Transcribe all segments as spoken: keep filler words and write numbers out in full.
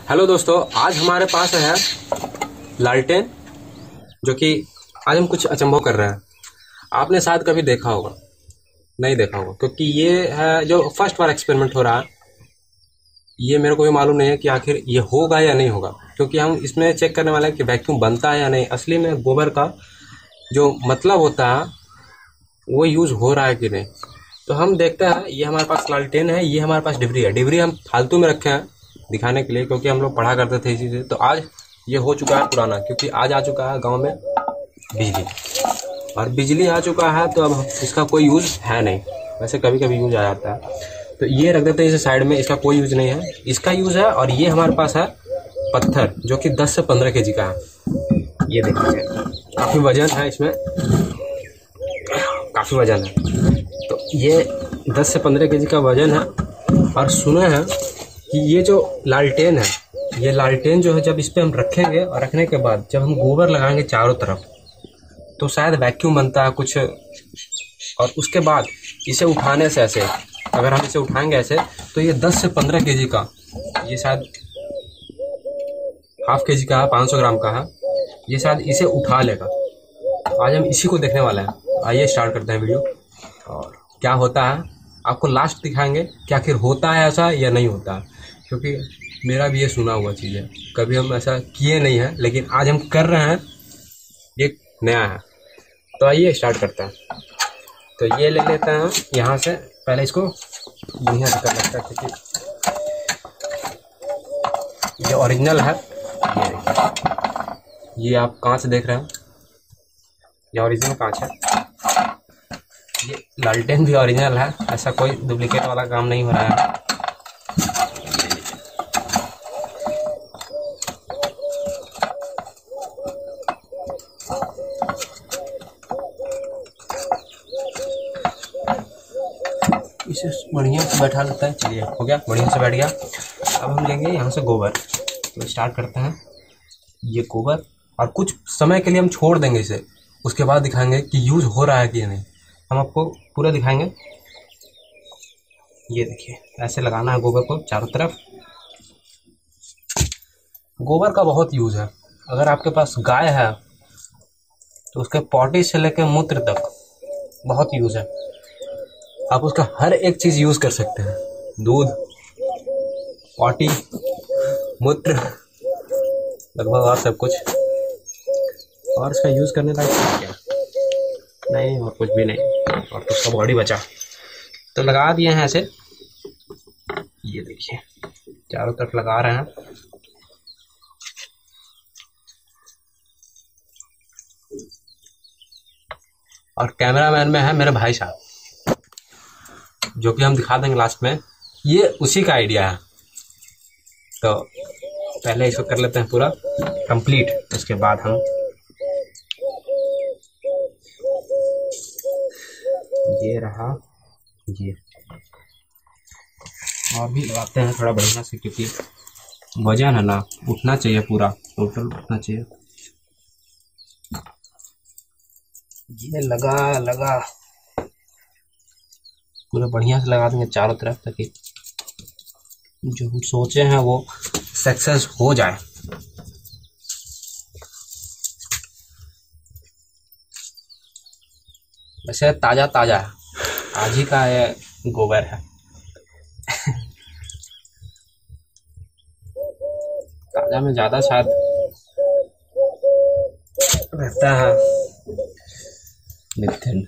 Hello दोस्तों, आज हमारे पास है लालटेन, जो कि आज हम कुछ अचंभव कर रहे हैं। आपने शायद कभी देखा होगा, नहीं देखा होगा, क्योंकि ये है जो फर्स्ट बार एक्सपेरिमेंट हो रहा है। ये मेरे को भी मालूम नहीं है कि आखिर ये होगा या नहीं होगा, क्योंकि हम इसमें चेक करने वाले हैं कि वैक्यूम बनता है या नहीं। असली में गोबर का जो मतलब होता है वो यूज हो रहा है कि नहीं। तो हम देखते हैं। ये हमारे पास लालटेन है, ये हमारे पास डिबरी है। डिबरी हम फालतू में रखे हैं दिखाने के लिए, क्योंकि हम लोग पढ़ा करते थे इसी से। तो आज ये हो चुका है पुराना, क्योंकि आज आ चुका है गांव में बिजली, और बिजली आ चुका है तो अब इसका कोई यूज है नहीं। वैसे कभी कभी यूज आ जाता है, तो ये रख देते हैं इसे साइड में। इसका कोई यूज नहीं है, इसका यूज है। और ये हमारे पास है पत्थर, जो कि दस से पंद्रह के जी का है। ये देखिए, काफी वजन है इसमें, काफी वजन है। तो ये दस से पंद्रह के जी का वजन है। और सुने हैं कि ये जो लालटेन है, ये लालटेन जो है, जब इस पे हम रखेंगे और रखने के बाद जब हम गोबर लगाएंगे चारों तरफ, तो शायद वैक्यूम बनता है कुछ। और उसके बाद इसे उठाने से, ऐसे अगर हम इसे उठाएंगे ऐसे, तो ये दस से पंद्रह के जी का, ये शायद हाफ के जी का है, पाँच सौ ग्राम का है, ये शायद इसे उठा लेगा। आज हम इसी को देखने वाले हैं। आइए स्टार्ट करते हैं वीडियो, और क्या होता है आपको लास्ट दिखाएंगे कि आखिर होता है ऐसा या नहीं होता है। क्योंकि मेरा भी ये सुना हुआ चीज़ है, कभी हम ऐसा किए नहीं हैं, लेकिन आज हम कर रहे हैं, ये नया है। तो आइए स्टार्ट करते हैं। तो ये ले लेते हैं यहाँ से, पहले इसको बढ़िया से कर लेते हैं, क्योंकि ये ओरिजिनल है। ये देखिए, ये आप कांच देख रहे हैं, ये ओरिजिनल कांच है। ये लालटेन भी ओरिजिनल है, ऐसा कोई डुप्लीकेट वाला काम नहीं हो रहा है। इसे बढ़िया से बैठा लेता है। चलिए, हो गया, बढ़िया से बैठ गया। अब हम लेंगे यहाँ से गोबर। तो स्टार्ट करते हैं। ये गोबर, और कुछ समय के लिए हम छोड़ देंगे इसे, उसके बाद दिखाएंगे कि यूज हो रहा है कि नहीं। हम आपको पूरा दिखाएंगे। ये देखिए, ऐसे लगाना है गोबर को चारों तरफ। गोबर का बहुत यूज है। अगर आपके पास गाय है तो उसके पॉटी से लेकर मूत्र तक बहुत यूज है। आप उसका हर एक चीज यूज कर सकते हैं, दूध, पॉटी, मूत्र, लगभग और सब कुछ। और इसका यूज करने लायक क्या नहीं, और कुछ भी नहीं, और तो उसका बॉडी बचा। तो लगा दिए हैं ऐसे। ये देखिए, चारों तरफ लगा रहे हैं। और कैमरामैन में है मेरे भाई साहब, जो कि हम दिखा देंगे लास्ट में। ये उसी का आइडिया है। तो पहले इसको कर लेते हैं पूरा कंप्लीट, उसके बाद हम ये रहा ये, और भी लगाते हैं थोड़ा बढ़िया से, क्योंकि वजन है ना, उठना चाहिए, पूरा टोटल उठना चाहिए। ये लगा लगा पूरा बढ़िया से लगा देंगे चारों तरफ, ताकि जो हम सोचे हैं वो सक्सेस हो जाए। वैसे ताजा ताजा है, आज ही का ये गोबर है। ताजा में ज्यादा शायद रहता है मिथेन।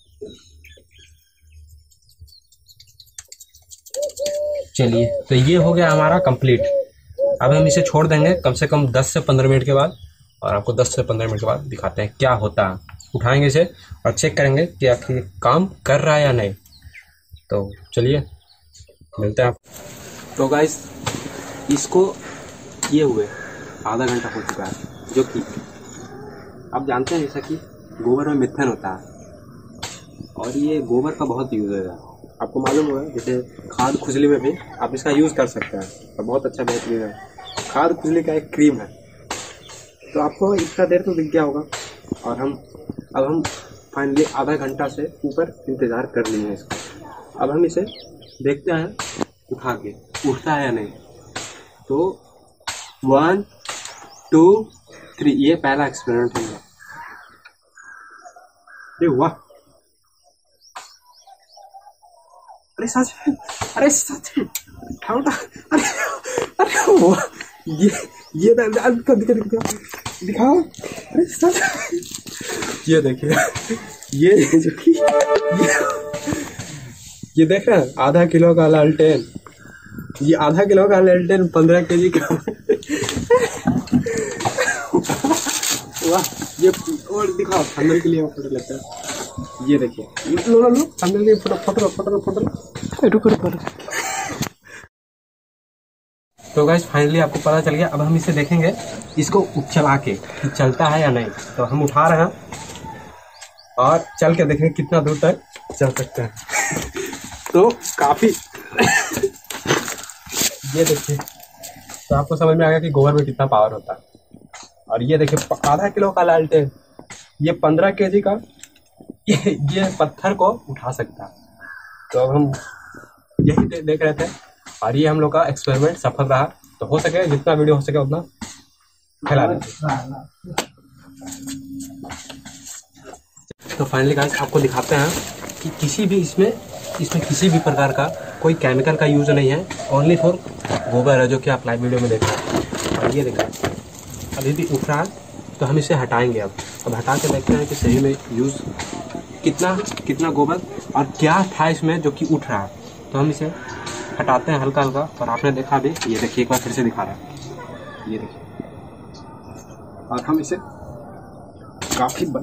चलिए, तो ये हो गया हमारा कंप्लीट। अब हम इसे छोड़ देंगे कम से कम दस से पंद्रह मिनट के बाद, और आपको दस से पंद्रह मिनट के बाद दिखाते हैं क्या होता है। उठाएंगे इसे और चेक करेंगे कि आखिर काम कर रहा है या नहीं। तो चलिए, मिलते हैं आप। तो गाइस, इसको ये हुए आधा घंटा हो चुका है, जो कि आप जानते हैं जैसा कि गोबर में मिथेन होता है, और ये गोबर का बहुत यूज है। आपको मालूम होगा, जैसे खाद खुजली में भी आप इसका यूज़ कर सकते हैं, और बहुत अच्छा बेहतरीन है। खाद खुजली का एक क्रीम है। तो आपको इसका देर तो दिख गया होगा। और हम अब हम फाइनली आधा घंटा से ऊपर इंतज़ार कर लिए हैं इसका। अब हम इसे देखते हैं उठा के उठता है या नहीं। तो वन टू थ्री। ये पहला एक्सपेरिमेंट होगा। अरे वाह, अरे सच में, अरे सच में, उठा उठा, अरे अरे वाह, ये ये दिखा दिखा दिखा दिखाओ, अरे सच, ये देखिए, ये जो कि ये ये देख रहे हैं, आधा किलो का लालटेन, ये आधा किलो का लालटेन पंद्रह के जी का। वाह, ये और दिखाओ, थंबनेल के लिए फोटो लेते हैं। ये देखिए, लो लो लो, थंबनेल के लिए फोटो फोटो फोटो फोटो रुको रुको। तो गाइस फाइनली आपको पता चल गया। अब हम इसे देखेंगे, इसको चला के कि चलता है या नहीं। तो हम उठा रहे हैं और चल के देखेंगे कितना दूर तक चल सकते हैं। तो काफी ये देखिए, तो आपको समझ में आ गया कि गोबर में कितना पावर होता है। और ये देखिए, आधा किलो का लालटेन, ये पंद्रह केजी का, ये ये पत्थर को उठा सकता है। तो अब हम यही दे, देख रहे थे और ये हम लोग का एक्सपेरिमेंट सफल रहा। तो हो सके जितना वीडियो हो सके उतना फैला दें। तो फाइनली गाइस आपको दिखाते हैं कि किसी भी इसमें इसमें किसी भी प्रकार का कोई केमिकल का यूज नहीं है, ओनली फॉर गोबर है, जो कि आप लाइव वीडियो में देख रहे हैं। और ये देखा अभी भी उठ रहा है, तो हम इसे हटाएंगे। अब अब हटा के देखते हैं कि सही में यूज़ कितना कितना गोबर और क्या था इसमें जो कि उठ रहा है। तो हम इसे हटाते हैं हल्का हल्का। और आपने देखा भी, ये देखिए, एक बार फिर से दिखा रहा है, ये देखिए। और हम इसे काफी बन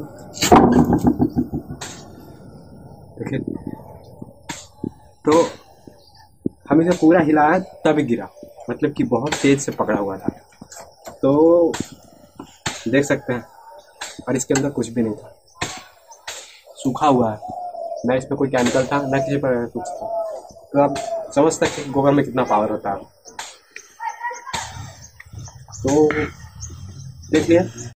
देखिए, तो हम इसे पूरा हिलाया तब गिरा, मतलब कि बहुत तेज से पकड़ा हुआ था। तो देख सकते हैं, और इसके अंदर कुछ भी नहीं था, सूखा हुआ है, ना इसमें कोई केमिकल था, ना किसी प्रकार का कुछ था। तो आप समझ सकते हैं गोबर में कितना पावर होता है। तो देख लिया।